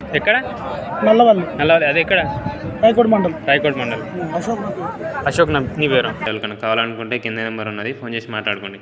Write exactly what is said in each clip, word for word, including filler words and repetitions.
ఎక్కడ? నల్లవల్లి. నల్లవల్లి అది ఎక్కడ? రాయకోడ్ మండల్. రాయకోడ్ మండల్. అశోక్ అశోక్ నీ పేరు. ఎవరికైనా కావాలనుకుంటే కింద నెంబర్ ఉన్నది, ఫోన్ చేసి మాట్లాడుకోండి.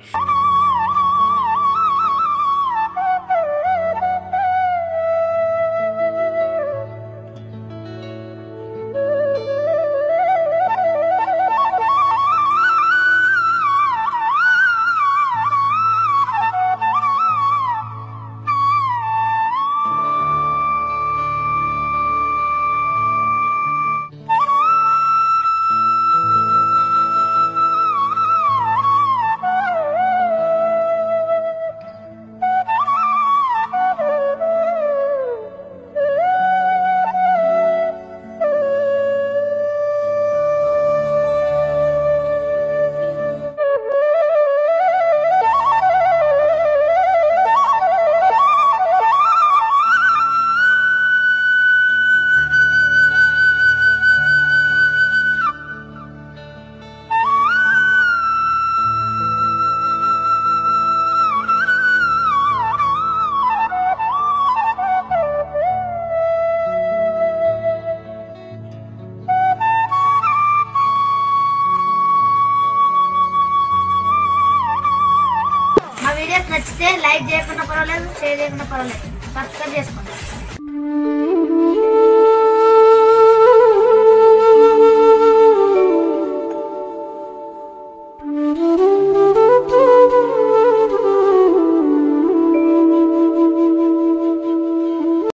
నచ్చితే లైక్ చేయకుండా పర్వాలేదు, షేర్ చేయకుండా పర్వాలేదు, సబ్స్క్రైబ్ చేసుకోండి.